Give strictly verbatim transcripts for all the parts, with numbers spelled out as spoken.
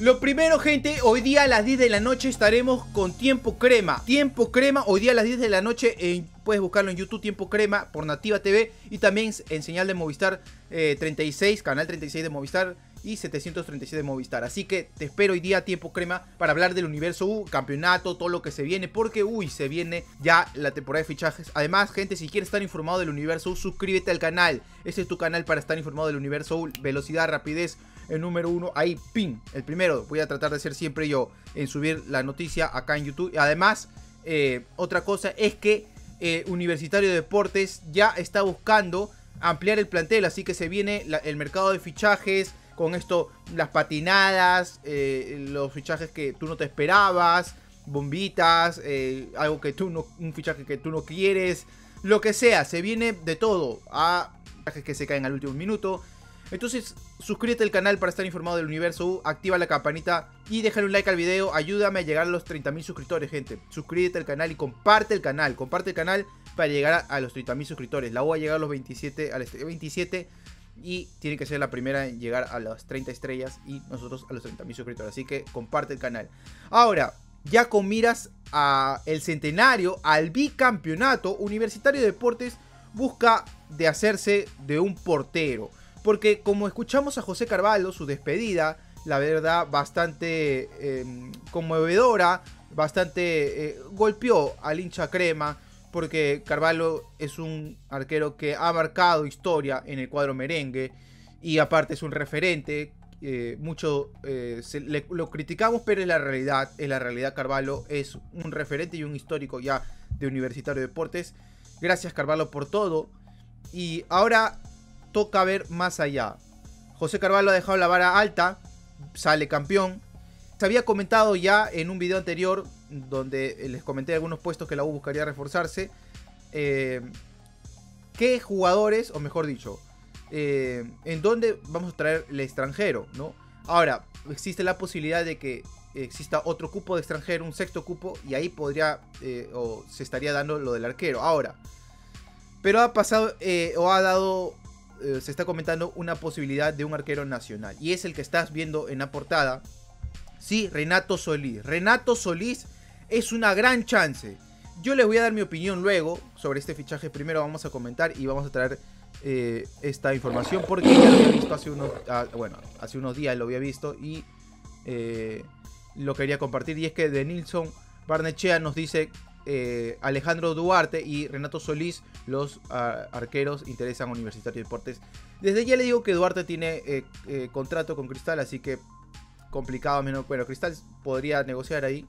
Lo primero, gente, hoy día a las diez de la noche estaremos con Tiempo Crema. Tiempo Crema, hoy día a las diez de la noche, eh, puedes buscarlo en YouTube, Tiempo Crema, por Nativa T V. Y también en señal de Movistar eh, treinta y seis, canal treinta y seis de Movistar y setecientos treinta y seis de Movistar. Así que te espero hoy día, Tiempo Crema, para hablar del universo U, campeonato, todo lo que se viene. Porque, uy, se viene ya la temporada de fichajes. Además, gente, si quieres estar informado del universo U, suscríbete al canal. Este es tu canal para estar informado del universo U. Velocidad, rapidez, el número uno, ahí, pin, el primero. Voy a tratar de ser siempre yo en subir la noticia acá en YouTube. Además, eh, otra cosa es que eh, Universitario de Deportes ya está buscando ampliar el plantel. Así que se viene la, el mercado de fichajes. Con esto, las patinadas, eh, los fichajes que tú no te esperabas, bombitas, eh, algo que tú no, un fichaje que tú no quieres, lo que sea, se viene de todo. A fichajes que se caen al último minuto. Entonces, suscríbete al canal para estar informado del universo U, activa la campanita y déjale un like al video. Ayúdame a llegar a los treinta mil suscriptores, gente. Suscríbete al canal y comparte el canal. Comparte el canal para llegar a, a los treinta mil suscriptores. La U va a llegar a los veintisiete, a los veintisiete y tiene que ser la primera en llegar a las treinta estrellas y nosotros a los treinta mil suscriptores. Así que comparte el canal. Ahora, ya con miras a el centenario, al bicampeonato, Universitario de Deportes busca de hacerse de un portero. Porque como escuchamos a José Carvalho, su despedida, la verdad, bastante eh, conmovedora, bastante eh, golpeó al hincha crema. Porque Carvalho es un arquero que ha marcado historia en el cuadro merengue. Y aparte es un referente. Eh, mucho eh, se, le, lo criticamos, pero es la realidad. Es la realidad. Carvalho es un referente y un histórico ya de Universitario de Deportes. Gracias, Carvalho, por todo. Y ahora toca ver más allá. José Carvalho ha dejado la vara alta. Sale campeón. Se había comentado ya en un video anterior, donde les comenté algunos puestos que la U buscaría reforzarse. Eh, ¿Qué jugadores, o mejor dicho, eh, en dónde vamos a traer el extranjero, ¿no? Ahora, existe la posibilidad de que exista otro cupo de extranjero, un sexto cupo, y ahí podría, eh, o se estaría dando lo del arquero. Ahora, pero ha pasado, eh, o ha dado, eh, se está comentando una posibilidad de un arquero nacional, y es el que estás viendo en la portada. Sí, Renato Solís. Renato Solís es una gran chance. Yo les voy a dar mi opinión luego sobre este fichaje. Primero vamos a comentar y vamos a traer eh, esta información porque ya lo había visto hace unos, ah, bueno, hace unos días lo había visto y eh, lo quería compartir. Y es que de Nilson Barnechea nos dice eh, Alejandro Duarte y Renato Solís, los uh, arqueros, interesan a Universitario de Deportes. Desde ya le digo que Duarte tiene eh, eh, contrato con Cristal, así que complicado, menos, bueno, Cristal podría negociar ahí,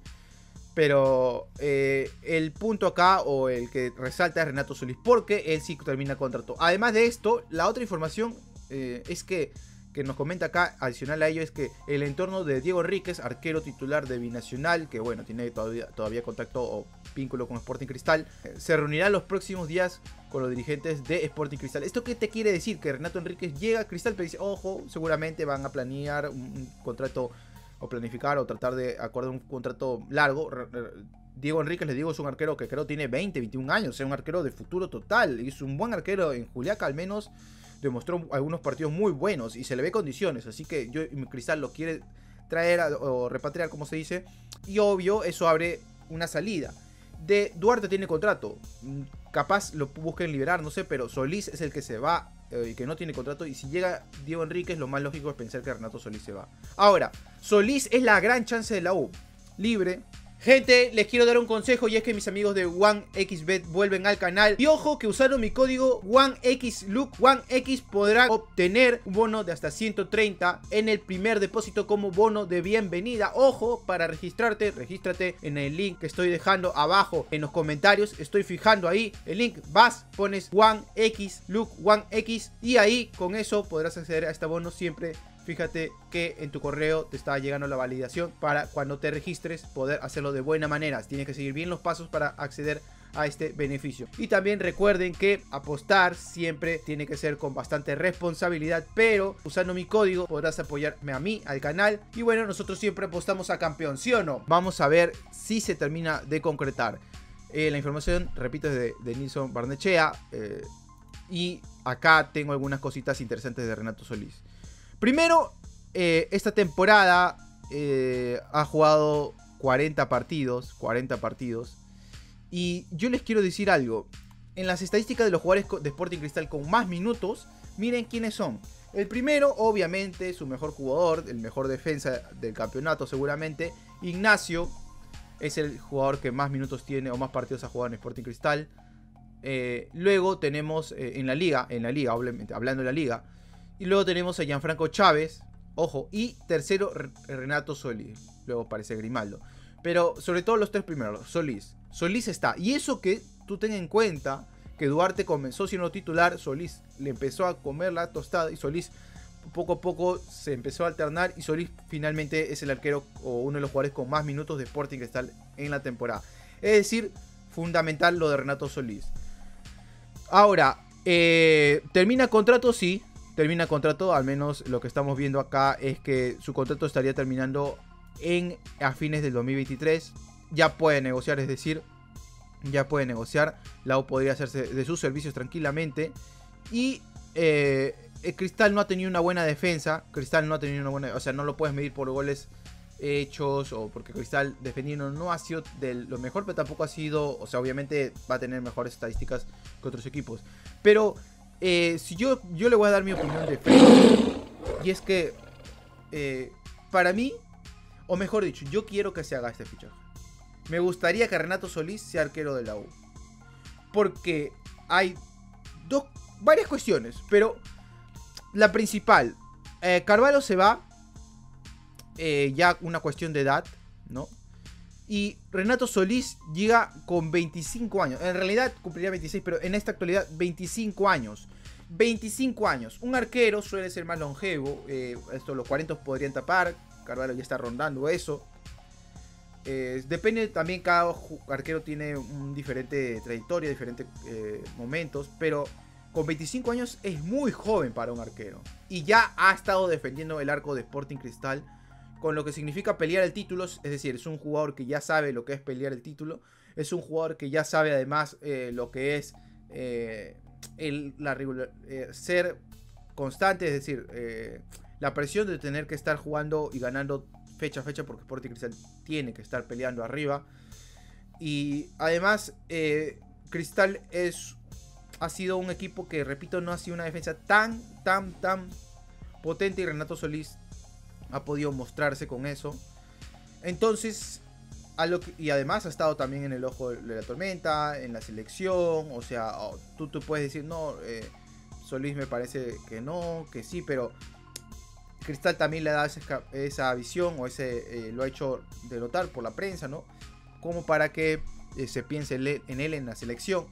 pero eh, el punto acá, o el que resalta, es Renato Solís, porque él sí termina contrato. Además de esto, la otra información eh, es que, que nos comenta acá, adicional a ello, es que el entorno de Diego Enríquez, arquero titular de Binacional, que bueno, tiene todavía, todavía contacto o vínculo con Sporting Cristal, eh, se reunirá los próximos días con los dirigentes de Sporting Cristal. ¿Esto qué te quiere decir? Que Renato Enríquez llega a Cristal, pero dice, ojo, seguramente van a planear un, un contrato, o planificar, o tratar de acordar un contrato largo. Diego Enríquez, les digo, es un arquero que creo tiene veinte, veintiún años, es un arquero de futuro total, es un buen arquero. En Juliaca al menos demostró algunos partidos muy buenos y se le ve condiciones, así que yo, Cristal lo quiere traer a, o repatriar, como se dice, y obvio, eso abre una salida. De Duarte tiene contrato, capaz lo busquen liberar, no sé, pero Solís es el que se va y eh, que no tiene contrato, y si llega Diego Enríquez, lo más lógico es pensar que Renato Solís se va. Ahora, Solís es la gran chance de la U, libre. Gente, les quiero dar un consejo, y es que mis amigos de OneXBet vuelven al canal. Y ojo que usando mi código OneXLook, OneX podrán obtener un bono de hasta ciento treinta en el primer depósito como bono de bienvenida. Ojo, para registrarte, regístrate en el link que estoy dejando abajo en los comentarios. Estoy fijando ahí el link, vas, pones OneXLook, OneX, y ahí con eso podrás acceder a este bono siempre. Fíjate que en tu correo te está llegando la validación para cuando te registres poder hacerlo de buena manera. Tienes que seguir bien los pasos para acceder a este beneficio. Y también recuerden que apostar siempre tiene que ser con bastante responsabilidad, pero usando mi código podrás apoyarme a mí, al canal. Y bueno, nosotros siempre apostamos a campeón, ¿sí o no? Vamos a ver si se termina de concretar. Eh, la información, repito, es de, de Nilson Barnechea. Eh, y acá tengo algunas cositas interesantes de Renato Solís. Primero, eh, esta temporada eh, ha jugado cuarenta partidos, cuarenta partidos. Y yo les quiero decir algo. En las estadísticas de los jugadores de Sporting Cristal con más minutos, miren quiénes son. El primero, obviamente, su mejor jugador, el mejor defensa del campeonato seguramente, Ignacio. Es el jugador que más minutos tiene o más partidos ha jugado en Sporting Cristal. Eh, luego tenemos eh, en la liga, en la liga, obviamente, hablando de la liga. Y luego tenemos a Gianfranco Chávez, ojo. Y tercero, Renato Solís. Luego aparece Grimaldo. Pero sobre todo los tres primeros, Solís. Solís está. Y eso que tú ten en cuenta que Duarte comenzó siendo titular, Solís le empezó a comer la tostada y Solís poco a poco se empezó a alternar y Solís finalmente es el arquero o uno de los jugadores con más minutos de Sporting Cristal en la temporada. Es decir, fundamental lo de Renato Solís. Ahora, eh, ¿termina contrato? Sí, termina contrato. Al menos lo que estamos viendo acá es que su contrato estaría terminando en, a fines del dos mil veintitrés. Ya puede negociar, es decir, ya puede negociar. La U podría hacerse de sus servicios tranquilamente. Y eh, el Cristal no ha tenido una buena defensa. Cristal no ha tenido una buena... O sea, no lo puedes medir por goles hechos o porque Cristal defendiendo no ha sido de lo mejor, pero tampoco ha sido... O sea, obviamente va a tener mejores estadísticas que otros equipos. Pero eh, si yo, yo le voy a dar mi opinión de frente. Y es que eh, para mí, o mejor dicho, yo quiero que se haga este fichaje. Me gustaría que Renato Solís sea arquero de la U. Porque hay dos, varias cuestiones. Pero la principal, eh, Carvalho se va. Eh, ya una cuestión de edad, ¿no? Y Renato Solís llega con veinticinco años. En realidad cumpliría veintiséis, pero en esta actualidad veinticinco años. veinticinco años. Un arquero suele ser más longevo. Eh, esto los cuarenta podrían tapar. Carvalho ya está rondando eso. Eh, depende también, cada arquero tiene un diferente trayectoria, diferentes eh, momentos, pero con veinticinco años es muy joven para un arquero y ya ha estado defendiendo el arco de Sporting Cristal, con lo que significa pelear el título. Es decir, es un jugador que ya sabe lo que es pelear el título, es un jugador que ya sabe además eh, lo que es eh, el, la regular, eh, ser constante, es decir, eh, la presión de tener que estar jugando y ganando fecha a fecha, porque Sporting Cristal tiene que estar peleando arriba. Y además eh, Cristal es, ha sido un equipo que, repito, no ha sido una defensa tan, tan, tan potente, y Renato Solís ha podido mostrarse con eso. Entonces, a lo que, y además ha estado también en el ojo de la tormenta, en la selección. O sea, oh, tú, tú puedes decir, no, eh, Solís me parece que no, que sí, pero Cristal también le da esa, esa visión, o ese eh, lo ha hecho denotar por la prensa, ¿no? Como para que eh, se piense en él en la selección.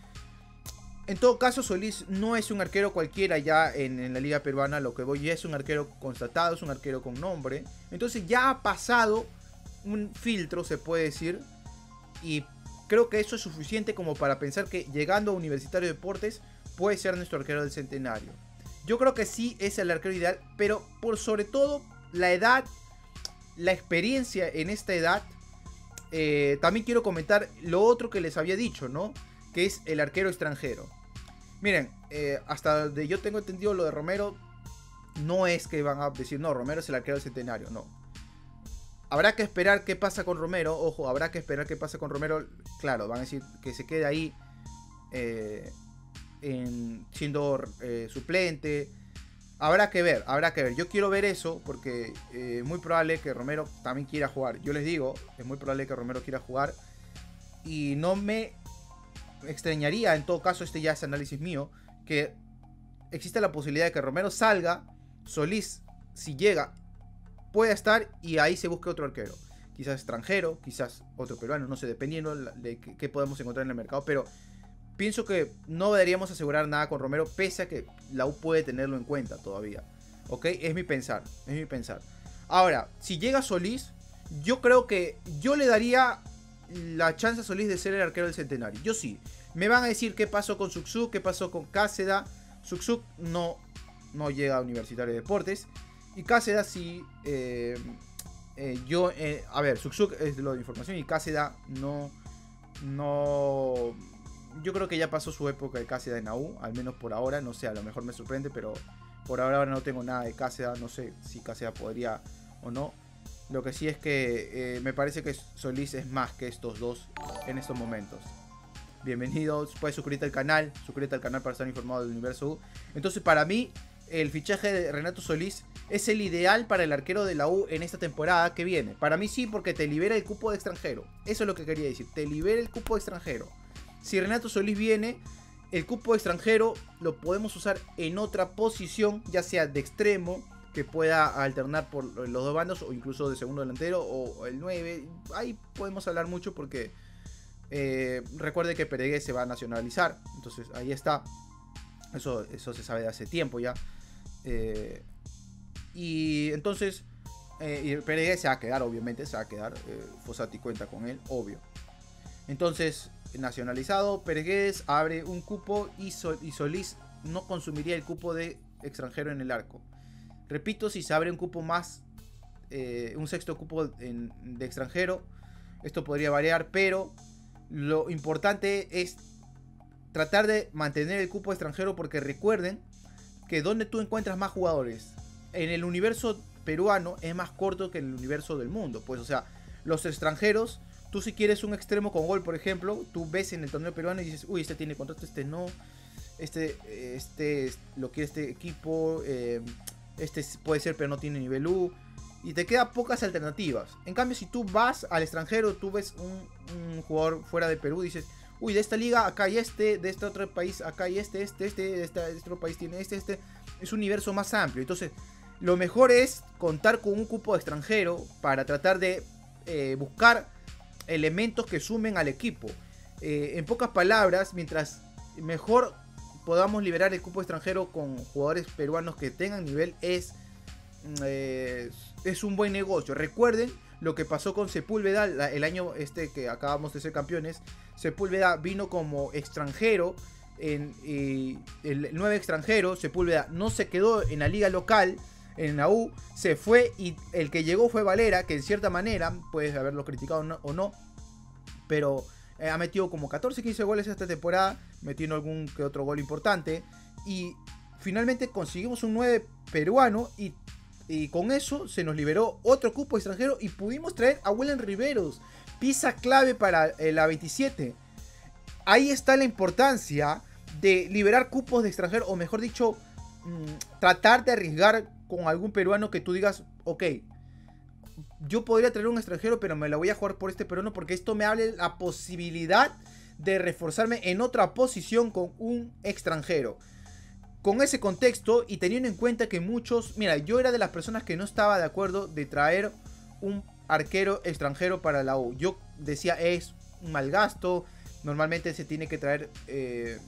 En todo caso, Solís no es un arquero cualquiera ya en, en la liga peruana. Lo que voy, ya es un arquero constatado, es un arquero con nombre. Entonces ya ha pasado un filtro, se puede decir. Y creo que eso es suficiente como para pensar que llegando a Universitario de Deportes puede ser nuestro arquero del centenario. Yo creo que sí es el arquero ideal, pero por sobre todo la edad, la experiencia en esta edad. Eh, también quiero comentar lo otro que les había dicho, ¿no? Que es el arquero extranjero. Miren, eh, hasta donde yo tengo entendido lo de Romero, no es que van a decir, no, Romero es el arquero del centenario, no. Habrá que esperar qué pasa con Romero, ojo, habrá que esperar qué pasa con Romero. Claro, van a decir que se quede ahí eh, en, siendo eh, suplente. Habrá que ver, habrá que ver. Yo quiero ver eso porque es eh, muy probable que Romero también quiera jugar. Yo les digo, es muy probable que Romero quiera jugar. Y no me extrañaría, en todo caso, este ya es análisis mío, que existe la posibilidad de que Romero salga, Solís, si llega, pueda estar y ahí se busque otro arquero. Quizás extranjero, quizás otro peruano, no sé, dependiendo de qué podemos encontrar en el mercado. Pero pienso que no deberíamos asegurar nada con Romero, pese a que la U puede tenerlo en cuenta todavía. ¿Ok? Es mi pensar, es mi pensar. Ahora, si llega Solís, yo creo que yo le daría la chance a Solís de ser el arquero del centenario. Yo sí. Me van a decir qué pasó con Suksuk, qué pasó con Cáceda. Suksuk no, no llega a Universitario de Deportes. Y Cáceda sí. Eh, eh, yo, eh, a ver, Suksuk es lo de información y Cáceda no, no. Yo creo que ya pasó su época de Cáceda en A U, al menos por ahora. No sé, a lo mejor me sorprende, pero por ahora no tengo nada de Cáceda. No sé si Cáceda podría o no. Lo que sí es que eh, me parece que Solís es más que estos dos en estos momentos. Bienvenidos, puedes suscribirte al canal, suscríbete al canal para estar informado del universo U. Entonces para mí, el fichaje de Renato Solís es el ideal para el arquero de la U en esta temporada que viene. Para mí sí, porque te libera el cupo de extranjero. Eso es lo que quería decir, te libera el cupo de extranjero. Si Renato Solís viene, el cupo de extranjero lo podemos usar en otra posición, ya sea de extremo, que pueda alternar por los dos bandos, o incluso de segundo delantero, o el nueve. Ahí podemos hablar mucho porque eh, recuerde que Peregués se va a nacionalizar. Entonces ahí está. Eso, eso se sabe de hace tiempo ya. Eh, y entonces eh, y Peregués se va a quedar, obviamente, se va a quedar. Eh, Fossati cuenta con él, obvio. Entonces, nacionalizado, Peregués abre un cupo y, Sol, y Solís no consumiría el cupo de extranjero en el arco. Repito, si se abre un cupo más, eh, un sexto cupo en, de extranjero, esto podría variar, pero lo importante es tratar de mantener el cupo extranjero, porque recuerden que donde tú encuentras más jugadores, en el universo peruano es más corto que en el universo del mundo. Pues, o sea, los extranjeros, tú si quieres un extremo con gol, por ejemplo, tú ves en el torneo peruano y dices, uy, este tiene contrato, este no, este, este lo quiere este equipo, eh, este puede ser pero no tiene nivel U, y te quedan pocas alternativas. En cambio, si tú vas al extranjero, tú ves un, un jugador fuera de Perú y dices, uy, de esta liga acá hay este, de este otro país acá hay este, este, este, de este, este otro país tiene este, este, es un universo más amplio. Entonces, lo mejor es contar con un cupo extranjero para tratar de eh, buscar elementos que sumen al equipo. Eh, en pocas palabras, mientras mejor podamos liberar el cupo extranjero con jugadores peruanos que tengan nivel, es, eh, es un buen negocio. Recuerden lo que pasó con Sepúlveda la, el año este que acabamos de ser campeones. Sepúlveda vino como extranjero, en, y el nueve extranjero. Sepúlveda no se quedó en la liga local, en la U, se fue, y el que llegó fue Valera, que en cierta manera, puedes haberlo criticado o no, o no pero eh, ha metido como catorce, quince goles esta temporada, metiendo algún que otro gol importante, y finalmente conseguimos un nueve peruano, y, y con eso se nos liberó otro cupo extranjero, y pudimos traer a William Riveros, pieza clave para eh, la veintisiete. Ahí está la importancia de liberar cupos de extranjero, o mejor dicho, mmm, tratar de arriesgar con algún peruano que tú digas, ok, yo podría traer un extranjero, pero me la voy a jugar por este peruano, porque esto me abre la posibilidad de reforzarme en otra posición con un extranjero. Con ese contexto, y teniendo en cuenta que muchos, mira, yo era de las personas que no estaba de acuerdo de traer un arquero extranjero para la U. Yo decía, es un mal gasto, normalmente se tiene que traer eh,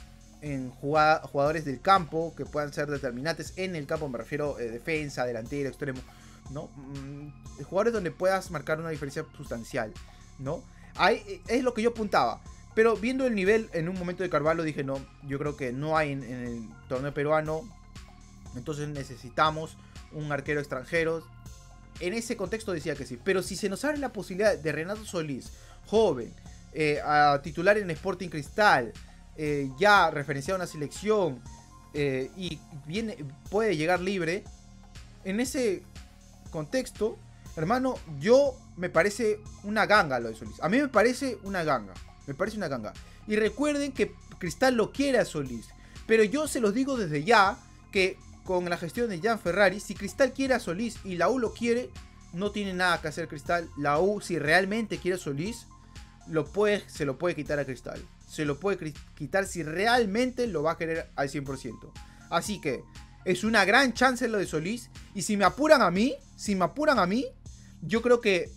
en jugada, jugadores del campo que puedan ser determinantes en el campo, me refiero eh, defensa, delantero, extremo, ¿no? Mm, jugadores donde puedas marcar una diferencia sustancial, ¿no? Ahí es lo que yo apuntaba. Pero viendo el nivel en un momento de Carvalho, dije, no, yo creo que no hay en, en el torneo peruano. Entonces necesitamos un arquero extranjero. En ese contexto decía que sí. Pero si se nos abre la posibilidad de Renato Solís, joven, eh, a titular en Sporting Cristal, eh, ya referenciado a una selección, eh, y viene, puede llegar libre, en ese contexto, hermano, yo me parece una ganga lo de Solís. A mí me parece una ganga. Me parece una ganga. Y recuerden que Cristal lo quiere a Solís. Pero yo se los digo desde ya, que con la gestión de Jan Ferrari, si Cristal quiere a Solís y la U lo quiere, no tiene nada que hacer Cristal. La U, si realmente quiere a Solís, lo puede, se lo puede quitar a Cristal. Se lo puede quitar si realmente lo va a querer al cien por ciento. Así que es una gran chance lo de Solís. Y si me apuran a mí, si me apuran a mí, yo creo que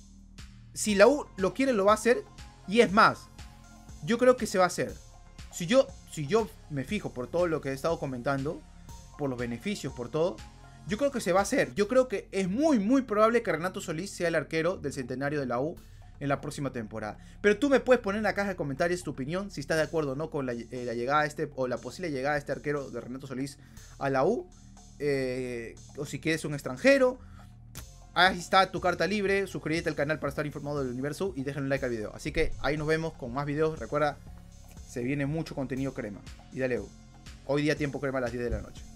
si la U lo quiere, lo va a hacer. Y es más, yo creo que se va a hacer. Si yo, si yo me fijo por todo lo que he estado comentando, por los beneficios, por todo, yo creo que se va a hacer. Yo creo que es muy, muy probable que Renato Solís sea el arquero del centenario de la U en la próxima temporada. Pero tú me puedes poner en la caja de comentarios tu opinión, si estás de acuerdo o no con la, eh, la llegada de este, o la posible llegada de este arquero de Renato Solís a la U, eh, o si quieres un extranjero. Ahí está tu carta libre, suscríbete al canal para estar informado del universo y déjale un like al video. Así que ahí nos vemos con más videos. Recuerda, se viene mucho contenido crema. Y dale, hoy día tiempo crema a las diez de la noche.